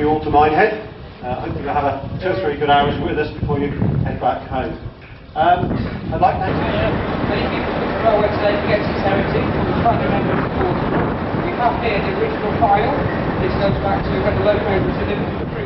you all to Minehead. Hopefully you'll have 2 or 3 good hours with us before you head back home. I'd like to many people took the railway today to get to Somerset for the front member of the Porterbrook. We have here the original file. This goes back to when the locomotive was delivered to the